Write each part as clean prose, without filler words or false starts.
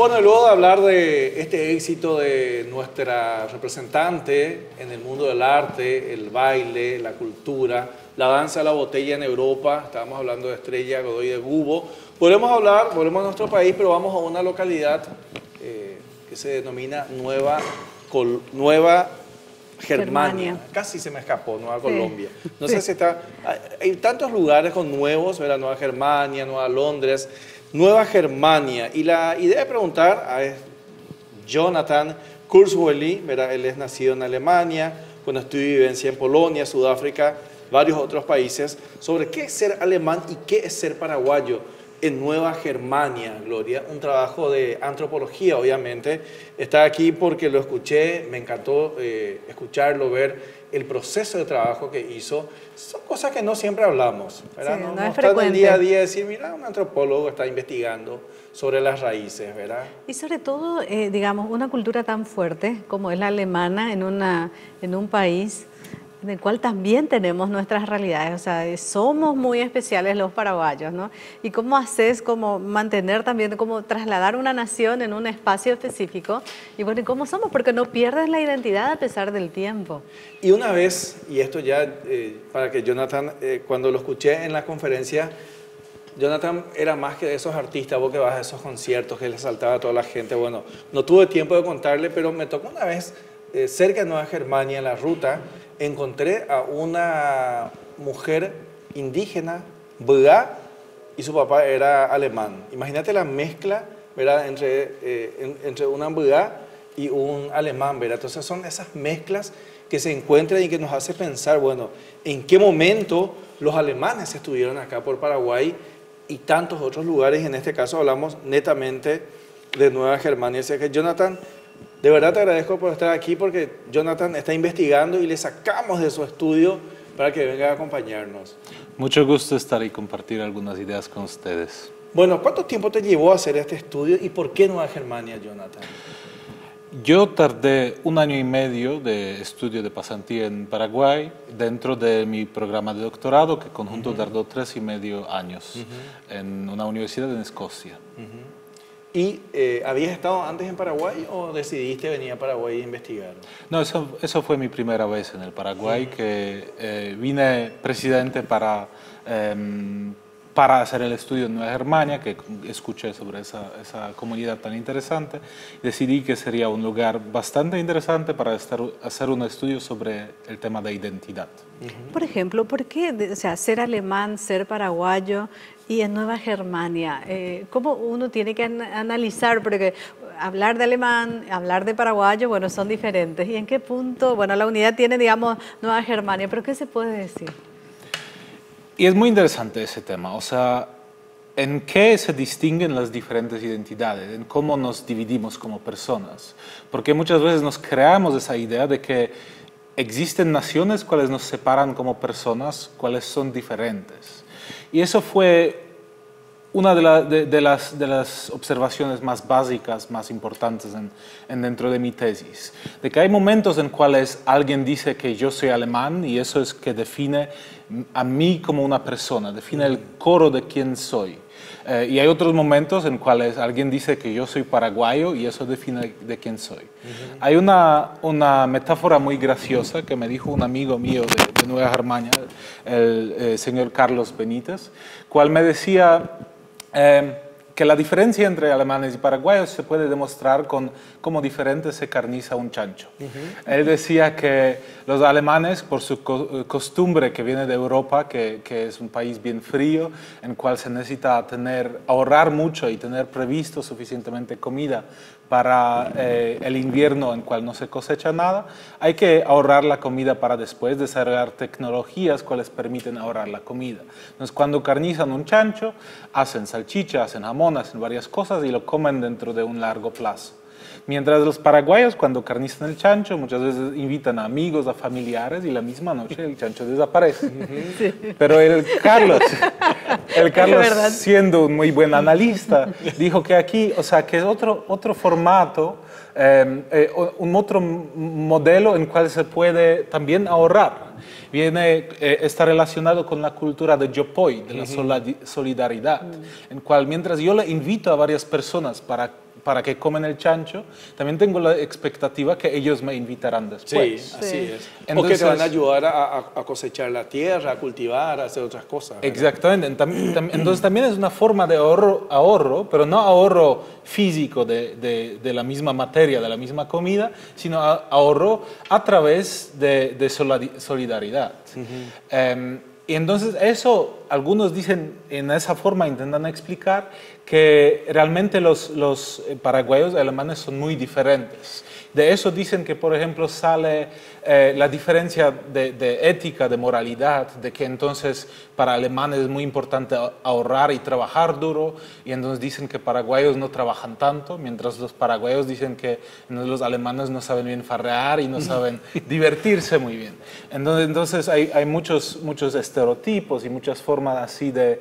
Bueno, luego de hablar de este éxito de nuestra representante en el mundo del arte, el baile, la cultura, la danza de la botella en Europa, estábamos hablando de Estrella Godoy de Bubo, volvemos a nuestro país, pero vamos a una localidad que se denomina Nueva Germania. Casi se me escapó, Nueva Colombia. No sé si está... Hay tantos lugares con nuevos, ¿verdad? Nueva Germania, Nueva Londres, Nueva Germania. Y la idea de preguntar a Jonathan Kurzweili, ¿verdad? Él es nacido en Alemania, con estudio y vivencia en Polonia, Sudáfrica, varios otros países, sobre qué es ser alemán y qué es ser paraguayo en Nueva Germania, Gloria. Un trabajo de antropología, obviamente. Está aquí porque lo escuché, me encantó escucharlo, ver el proceso de trabajo que hizo. Son cosas que no siempre hablamos, ¿verdad? Sí, no es está en el frecuente. día a día decir, mira, un antropólogo está investigando sobre las raíces, ¿verdad? Y sobre todo, digamos, una cultura tan fuerte como es la alemana en un país en el cual también tenemos nuestras realidades, o sea, somos muy especiales los paraguayos, ¿no? Y cómo haces, como mantener también, como trasladar una nación en un espacio específico, y bueno, ¿y cómo somos? Porque no pierdes la identidad a pesar del tiempo. Y una vez, y esto ya para que Jonathan, cuando lo escuché en la conferencia, Jonathan era más que de esos artistas, vos que vas a esos conciertos que le saltaba a toda la gente. Bueno, no tuve tiempo de contarle, pero me tocó una vez, cerca de Nueva Germania, en la ruta, encontré a una mujer indígena, Bugá, y su papá era alemán. Imagínate la mezcla, ¿verdad?, entre una Bugá y un alemán, ¿verdad? Entonces son esas mezclas que se encuentran y que nos hace pensar, bueno, ¿en qué momento los alemanes estuvieron acá por Paraguay y tantos otros lugares? En este caso hablamos netamente de Nueva Germania. Así que, Jonathan, de verdad te agradezco por estar aquí, porque Jonathan está investigando y le sacamos de su estudio para que venga a acompañarnos. Mucho gusto estar y compartir algunas ideas con ustedes. Bueno, ¿cuánto tiempo te llevó a hacer este estudio y por qué Nueva Germania, Jonathan? Yo tardé 1 año y medio de estudio de pasantía en Paraguay dentro de mi programa de doctorado, que conjunto tardó 3,5 años en una universidad en Escocia. ¿Y habías estado antes en Paraguay o decidiste venir a Paraguay a investigar? No, eso fue mi primera vez en el Paraguay, que vine presidente para hacer el estudio en Nueva Germania, que escuché sobre esa comunidad tan interesante. Decidí que sería un lugar bastante interesante para hacer un estudio sobre el tema de identidad. Por ejemplo, ¿por qué, o sea, ser alemán, ser paraguayo y en Nueva Germania? ¿Cómo uno tiene que analizar? Porque hablar de alemán, hablar de paraguayo, bueno, son diferentes. ¿Y en qué punto? Bueno, la unidad tiene, digamos, Nueva Germania, pero ¿qué se puede decir? Y es muy interesante ese tema, o sea, ¿en qué se distinguen las diferentes identidades? ¿En cómo nos dividimos como personas? Porque muchas veces nos creamos esa idea de que existen naciones cuales nos separan como personas, cuales son diferentes. Y eso fue una de las observaciones más básicas, más importantes dentro de mi tesis, de que hay momentos en cuales alguien dice que yo soy alemán y eso es que define a mí como una persona, define el core de quién soy. Y hay otros momentos en cuales alguien dice que yo soy paraguayo y eso define de quién soy. Hay una metáfora muy graciosa que me dijo un amigo mío de Nueva Germania, el señor Carlos Benítez, cual me decía que la diferencia entre alemanes y paraguayos se puede demostrar con cómo diferente se carniza un chancho. Él decía que los alemanes, por su costumbre que viene de Europa, que es un país bien frío, en el cual se necesita ahorrar mucho y tener previsto suficientemente comida para el invierno en el cual no se cosecha nada, hay que ahorrar la comida para después, desarrollar tecnologías cuales permiten ahorrar la comida. Entonces, cuando carnizan un chancho, hacen salchicha, hacen jamón, hacen varias cosas y lo comen dentro de un largo plazo. Mientras los paraguayos, cuando carnizan el chancho, muchas veces invitan a amigos, a familiares, y la misma noche el chancho desaparece. Sí. Pero el Carlos, siendo un muy buen analista, dijo que aquí, o sea, que es otro formato, un otro modelo en cual se puede también ahorrar. Está relacionado con la cultura de Yopoi, de la solidaridad, en cual mientras yo le invito a varias personas para para que comen el chancho, también tengo la expectativa que ellos me invitarán después. Sí, así es. Entonces, o que te van a ayudar a cosechar la tierra, a cultivar, a hacer otras cosas. ¿verdad? Exactamente. Entonces también es una forma de ahorro, pero no ahorro físico de la misma materia, de la misma comida, sino ahorro a través de solidaridad. Y entonces eso, algunos dicen, en esa forma intentan explicar que realmente los paraguayos y alemanes son muy diferentes. De eso dicen que, por ejemplo, sale la diferencia de ética, de moralidad, de que entonces para alemanes es muy importante ahorrar y trabajar duro, y entonces dicen que paraguayos no trabajan tanto, mientras los paraguayos dicen que los alemanes no saben bien farrear y no saben divertirse muy bien. Entonces hay muchos estereotipos y muchas formas así de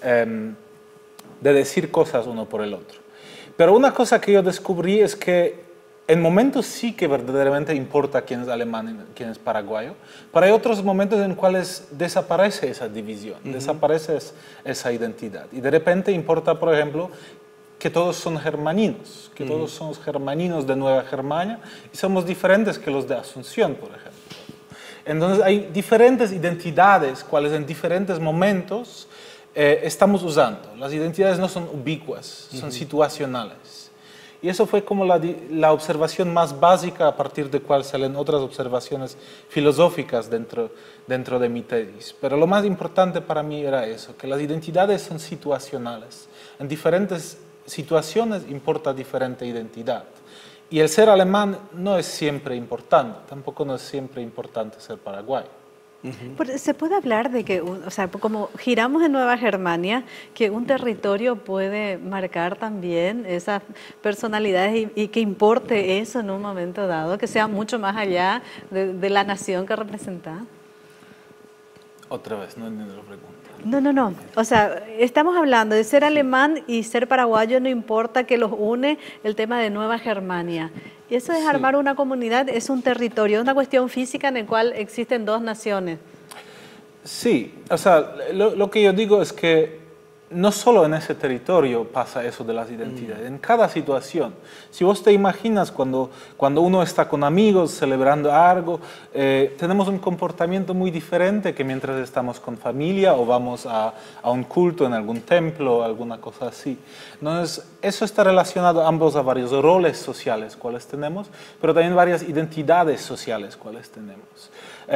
decir cosas uno por el otro. Pero una cosa que yo descubrí es que en momentos sí que verdaderamente importa quién es alemán y quién es paraguayo, pero hay otros momentos en cuales desaparece esa división, desaparece esa identidad. Y de repente importa, por ejemplo, que todos son germaninos, que todos somos germaninos de Nueva Germania y somos diferentes que los de Asunción, por ejemplo. Entonces hay diferentes identidades, cuales en diferentes momentos estamos usando. Las identidades no son ubicuas, son situacionales. Y eso fue como la observación más básica a partir de cual salen otras observaciones filosóficas dentro de mi tesis. Pero lo más importante para mí era eso, que las identidades son situacionales. En diferentes situaciones importa diferente identidad. Y el ser alemán no es siempre importante, tampoco no es siempre importante ser paraguayo. ¿Se puede hablar de que, o sea, como giramos en Nueva Germania, que un territorio puede marcar también esas personalidades y que importe eso en un momento dado, que sea mucho más allá de la nación que representa? Otra vez, no entiendo la pregunta. No. O sea, estamos hablando de ser alemán y ser paraguayo, no importa, que los une el tema de Nueva Germania. Y eso es armar una comunidad, es un territorio, es una cuestión física en la cual existen dos naciones. Sí, o sea, lo que yo digo es que no solo en ese territorio pasa eso de las identidades, en cada situación. Si vos te imaginas cuando uno está con amigos celebrando algo, tenemos un comportamiento muy diferente que mientras estamos con familia o vamos a un culto en algún templo o alguna cosa así. Entonces, eso está relacionado ambos a varios roles sociales cuales tenemos, pero también varias identidades sociales cuales tenemos.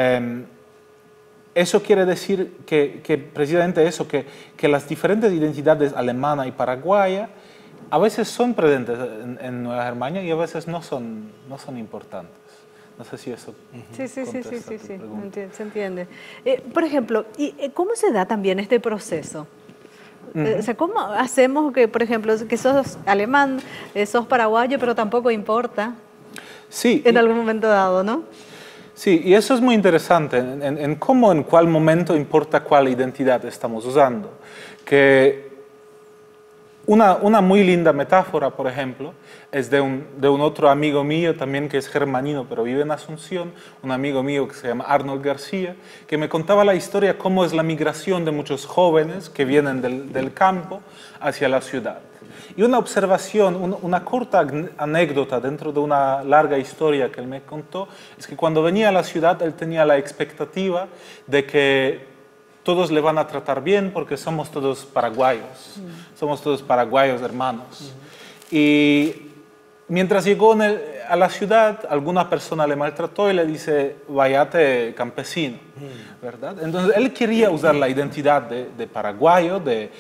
Eso quiere decir que precisamente eso, que las diferentes identidades alemana y paraguaya a veces son presentes en Nueva Germania y a veces no son importantes. No sé si eso Sí, se entiende. Por ejemplo, ¿cómo se da también este proceso? O sea, ¿cómo hacemos que, por ejemplo, que sos alemán, sos paraguayo, pero tampoco importa? Sí. En algún momento dado, ¿no? Sí, y eso es muy interesante, en cómo, en cuál momento importa cuál identidad estamos usando. Que una muy linda metáfora, por ejemplo, es de un otro amigo mío también que es germanino, pero vive en Asunción, un amigo mío que se llama Arnold García, que me contaba la historia cómo es la migración de muchos jóvenes que vienen del campo hacia la ciudad. Y una observación, una corta anécdota dentro de una larga historia que él me contó, es que cuando venía a la ciudad él tenía la expectativa de que todos le van a tratar bien porque somos todos paraguayos, somos todos paraguayos hermanos. Y mientras llegó a la ciudad, alguna persona le maltrató y le dice, váyate campesino, ¿verdad? Entonces él quería usar la identidad de paraguayo, de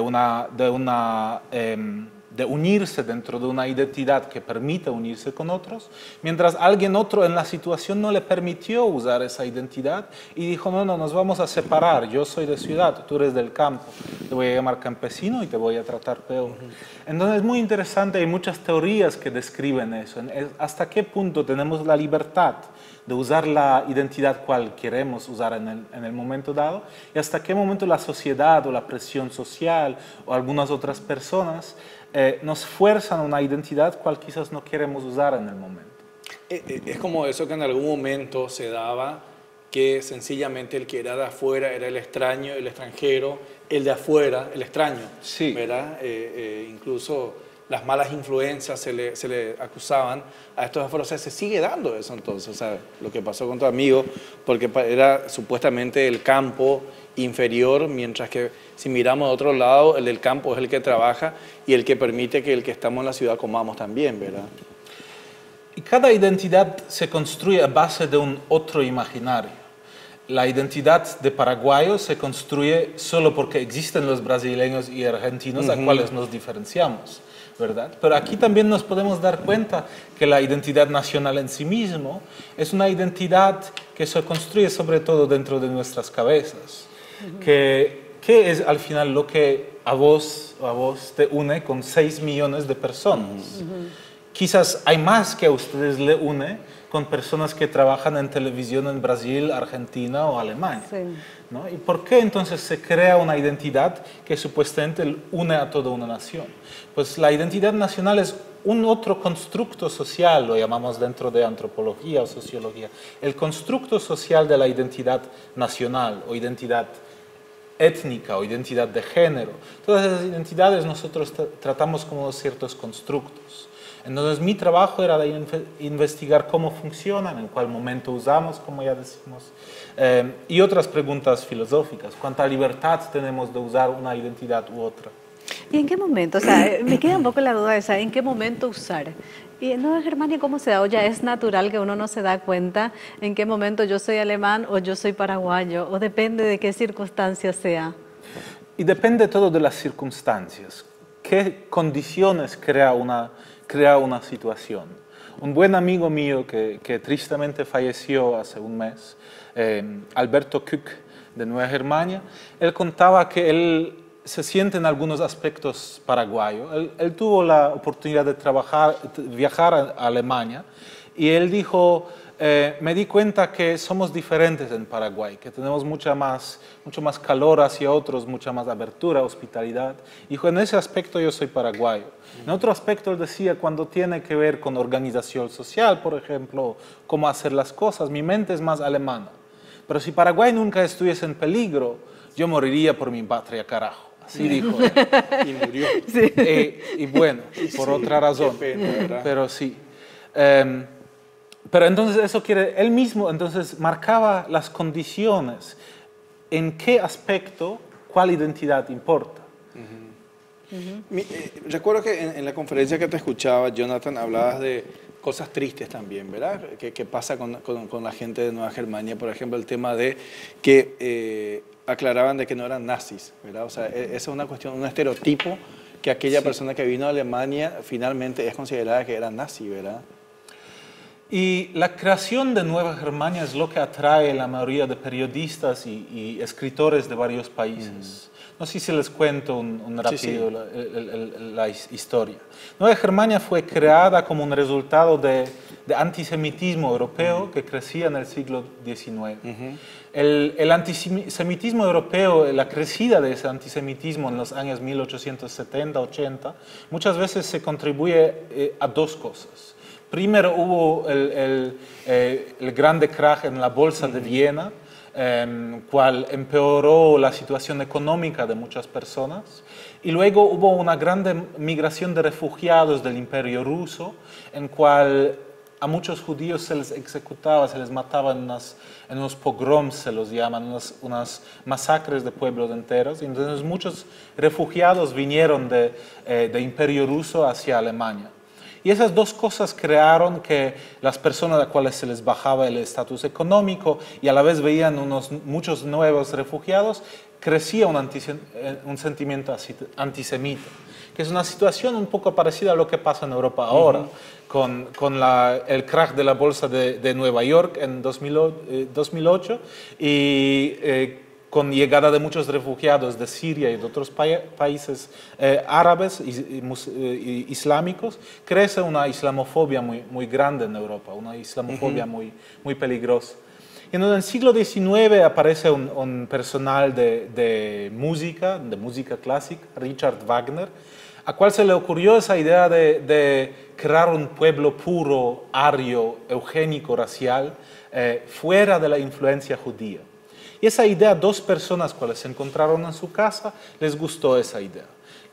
unirse dentro de una identidad que permite unirse con otros, mientras alguien otro en la situación no le permitió usar esa identidad y dijo, no, nos vamos a separar, yo soy de ciudad, tú eres del campo, te voy a llamar campesino y te voy a tratar peor. Entonces es muy interesante, hay muchas teorías que describen eso, hasta qué punto tenemos la libertad de usar la identidad cual queremos usar en el momento dado y hasta qué momento la sociedad o la presión social o algunas otras personas nos fuerzan una identidad cual quizás no queremos usar en el momento. Es como eso que en algún momento se daba, que sencillamente el que era de afuera era el extraño, el extranjero, el de afuera, el extraño, Sí. ¿verdad? Incluso las malas influencias se le acusaban a estos afro. O sea, se sigue dando eso entonces, o sea, lo que pasó con tu amigo, porque era supuestamente el campo inferior, mientras que si miramos de otro lado, el del campo es el que trabaja y el que permite que el que estamos en la ciudad comamos también, ¿verdad? Y cada identidad se construye a base de un otro imaginario. La identidad de paraguayo se construye solo porque existen los brasileños y argentinos a cuales nos diferenciamos, ¿verdad? Pero aquí también nos podemos dar cuenta que la identidad nacional en sí mismo es una identidad que se construye sobre todo dentro de nuestras cabezas. ¿Qué es al final lo que a vos te une con 6 millones de personas? Quizás hay más que a ustedes le une con personas que trabajan en televisión en Brasil, Argentina o Alemania. Sí. ¿No? ¿Y por qué entonces se crea una identidad que supuestamente une a toda una nación? Pues la identidad nacional es un otro constructo social, lo llamamos dentro de antropología o sociología, el constructo social de la identidad nacional o identidad étnica o identidad de género. Todas esas identidades nosotros tratamos como ciertos constructos. Entonces mi trabajo era de investigar cómo funcionan, en cuál momento usamos, como ya decimos, y otras preguntas filosóficas. ¿Cuánta libertad tenemos de usar una identidad u otra? ¿Y en qué momento? O sea, me queda un poco la duda esa, ¿en qué momento usar? Y en Nueva Germania, ¿cómo se da? O ya es natural que uno no se da cuenta en qué momento yo soy alemán o yo soy paraguayo, o depende de qué circunstancias sea. Y depende todo de las circunstancias. ¿Qué condiciones crea una situación? Un buen amigo mío que tristemente falleció hace un mes, Alberto Kück, de Nueva Germania, él contaba que él se siente en algunos aspectos paraguayo. Él tuvo la oportunidad de viajar a Alemania y él dijo, me di cuenta que somos diferentes en Paraguay, que tenemos mucho más calor hacia otros, mucha más abertura, hospitalidad. Dijo, en ese aspecto yo soy paraguayo. En otro aspecto él decía, cuando tiene que ver con organización social, por ejemplo, cómo hacer las cosas, mi mente es más alemana. Pero si Paraguay nunca estuviese en peligro, yo moriría por mi patria, carajo. Así dijo él. Y murió. Sí. Y bueno, por sí, otra razón. Qué pena, pero sí. Pero entonces eso él mismo entonces marcaba las condiciones, en qué aspecto, cuál identidad importa. Recuerdo que en la conferencia que te escuchaba, Jonathan, hablabas de cosas tristes también, ¿verdad? ¿Qué pasa con la gente de Nueva Germania? Por ejemplo, el tema de que aclaraban de que no eran nazis, ¿verdad? O sea, esa es una cuestión, un estereotipo que aquella persona que vino a Alemania finalmente es considerada que era nazi, ¿verdad? Y la creación de Nueva Germania es lo que atrae a la mayoría de periodistas y escritores de varios países. No sé si les cuento un rápido la historia. Nueva Germania fue creada como un resultado de antisemitismo europeo que crecía en el siglo XIX. El antisemitismo europeo, la crecida de ese antisemitismo en los años 1870-80, muchas veces se contribuye a dos cosas. Primero hubo el grande crash en la bolsa de Viena, cual empeoró la situación económica de muchas personas. Y luego hubo una gran migración de refugiados del Imperio Ruso, en cual a muchos judíos se les ejecutaba, se les mataba en unos pogroms, se los llaman, unas masacres de pueblos enteros. Y entonces muchos refugiados vinieron de Imperio Ruso hacia Alemania. Y esas dos cosas crearon que las personas a las cuales se les bajaba el estatus económico y a la vez veían muchos nuevos refugiados, crecía un sentimiento antisemita, que es una situación un poco parecida a lo que pasa en Europa ahora, con el crack de la bolsa de Nueva York en 2008 y con llegada de muchos refugiados de Siria y de otros países árabes y islámicos, crece una islamofobia muy grande en Europa, una islamofobia muy peligrosa. Y en el siglo XIX aparece un personal de música clásica, Richard Wagner, a cual se le ocurrió esa idea de crear un pueblo puro, ario, eugénico, racial, fuera de la influencia judía. Y esa idea, dos personas cuales se encontraron en su casa, les gustó esa idea.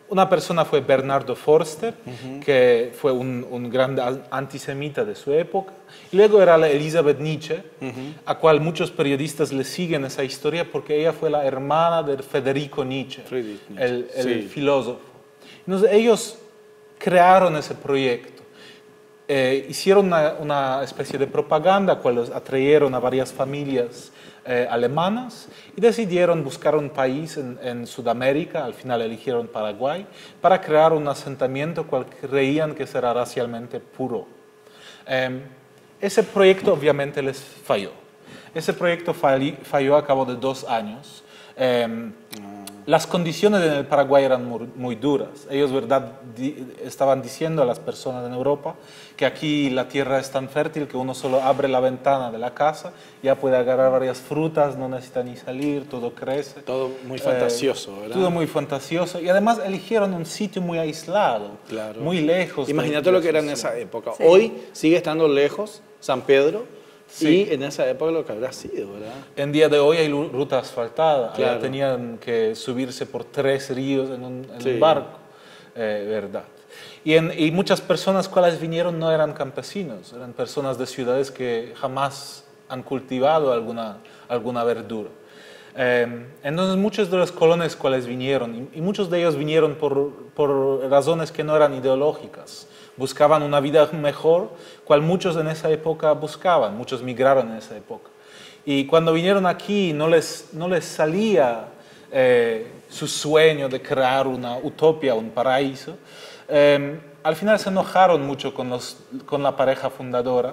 Una persona fue Bernardo Forster, que fue un gran antisemita de su época. Y luego era la Elisabeth Nietzsche, a cual muchos periodistas le siguen esa historia porque ella fue la hermana de Federico Nietzsche, el filósofo. Entonces ellos crearon ese proyecto. Hicieron una especie de propaganda, cual los atrayeron a varias familias alemanas y decidieron buscar un país en Sudamérica, al final eligieron Paraguay, para crear un asentamiento cual creían que será racialmente puro. Ese proyecto obviamente les falló. Ese proyecto falló a cabo de 2 años. Las condiciones en el Paraguay eran muy duras. Ellos, ¿verdad?, estaban diciendo a las personas en Europa que aquí la tierra es tan fértil que uno solo abre la ventana de la casa, ya puede agarrar varias frutas, no necesita ni salir, todo crece. Todo muy fantasioso, ¿verdad? Todo muy fantasioso. Y además eligieron un sitio muy aislado, claro, muy lejos. Imagínate lo que era en esa época. Sí. Hoy sigue estando lejos San Pedro. Sí. Y en esa época lo que habrá sido, ¿verdad? En día de hoy hay ruta asfaltada. Claro. Allá tenían que subirse por 3 ríos en un Sí. barco, ¿verdad? Y muchas personas cuales vinieron no eran campesinos, eran personas de ciudades que jamás han cultivado alguna verdura. Entonces muchos de los colonos cuales vinieron, y muchos de ellos vinieron por razones que no eran ideológicas, buscaban una vida mejor, cual muchos en esa época buscaban, muchos migraron en esa época. Y cuando vinieron aquí no les salía su sueño de crear una utopía, un paraíso. Al final se enojaron mucho con la pareja fundadora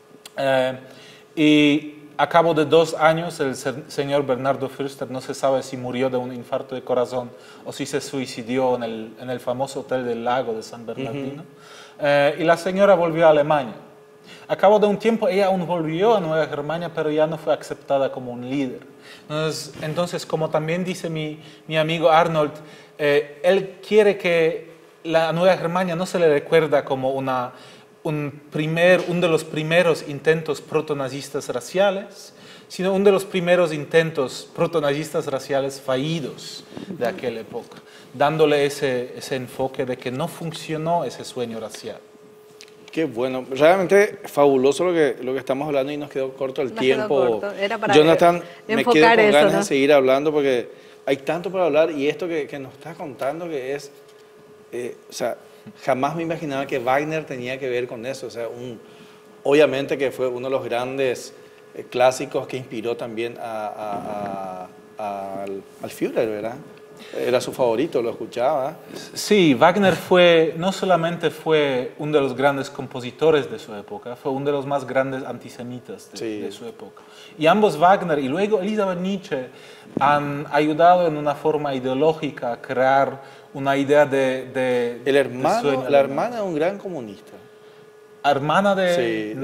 y a cabo de 2 años el señor Bernardo Forster no se sabe si murió de un infarto de corazón o si se suicidió en el famoso Hotel del Lago de San Bernardino. Y la señora volvió a Alemania. A cabo de un tiempo ella aún volvió a Nueva Germania, pero ya no fue aceptada como un líder. Entonces como también dice mi amigo Arnold, él quiere que la Nueva Germania no se le recuerda como uno de los primeros intentos protonazistas raciales, sino uno de los primeros intentos protonazistas raciales fallidos de aquella época, dándole ese enfoque de que no funcionó ese sueño racial. Qué bueno, realmente fabuloso lo que estamos hablando y nos quedó corto el tiempo. Quedó corto. Era para Jonathan, me quedo con enfocar eso, ganas ¿no? de seguir hablando porque hay tanto para hablar y esto que nos estás contando que es, o sea, jamás me imaginaba que Wagner tenía que ver con eso. O sea, obviamente que fue uno de los grandes clásicos que inspiró también al Führer, ¿verdad? Era su favorito, lo escuchaba. Sí, Wagner no solamente fue uno de los grandes compositores de su época, fue uno de los más grandes antisemitas de su época. Y ambos, Wagner y luego Elisabeth Nietzsche, han ayudado en una forma ideológica a crear una idea de la hermana de un gran comunista. Hermana de... Sí,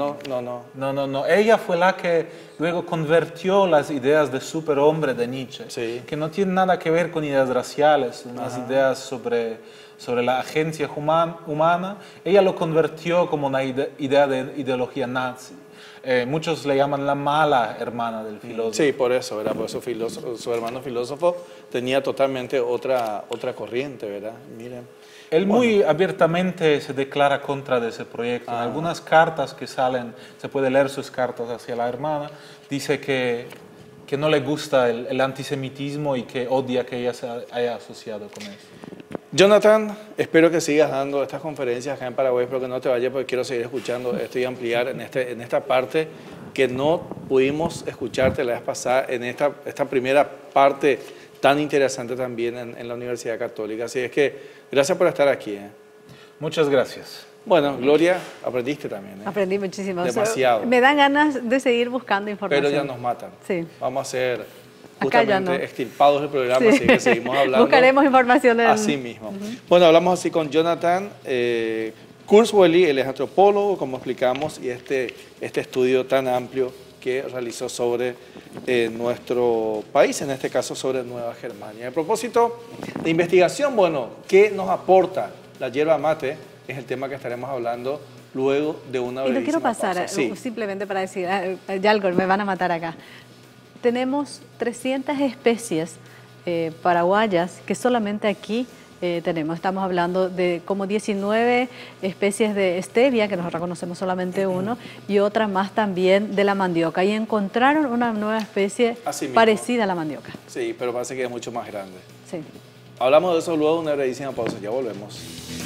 No. Ella fue la que luego convirtió las ideas de superhombre de Nietzsche, sí, que no tienen nada que ver con ideas raciales, unas ideas sobre la agencia humana. Ella lo convirtió como una idea de ideología nazi. Muchos le llaman la mala hermana del filósofo. Sí, por eso, ¿verdad? Por eso su hermano filósofo tenía totalmente otra corriente, ¿verdad? Miren. Él muy abiertamente se declara contra de ese proyecto. En algunas cartas que salen, se puede leer sus cartas hacia la hermana, dice que no le gusta el antisemitismo y que odia que ella se haya asociado con eso. Jonathan, espero que sigas dando estas conferencias acá en Paraguay, espero que no te vayas porque quiero seguir escuchando esto y ampliar en esta parte que no pudimos escucharte la vez pasada, en esta primera parte tan interesante también en la Universidad Católica. Así es que gracias por estar aquí. Muchas gracias. Bueno, Gloria, aprendiste también. Aprendí muchísimo. Demasiado. O sea, me dan ganas de seguir buscando información. Pero ya nos matan. Sí. Vamos a ser Acá ya justamente no. extirpados del programa, Sí. así que seguimos hablando. Buscaremos información Así mismo. Bueno, hablamos así con Jonathan Kurzweil, él es antropólogo, como explicamos, y este estudio tan amplio que realizó sobre nuestro país, en este caso sobre Nueva Germania. A propósito de investigación, bueno, ¿qué nos aporta la yerba mate? Es el tema que estaremos hablando luego de una Y lo quiero pasar, pausa. Sí. simplemente para decir, ya algo, me van a matar acá. Tenemos 300 especies paraguayas que solamente aquí estamos hablando de como 19 especies de stevia, que nosotros conocemos solamente uno, y otra más también de la mandioca. Y encontraron una nueva especie parecida a la mandioca. Sí, pero parece que es mucho más grande. Sí. Hablamos de eso luego de una brevísima pausa, ya volvemos.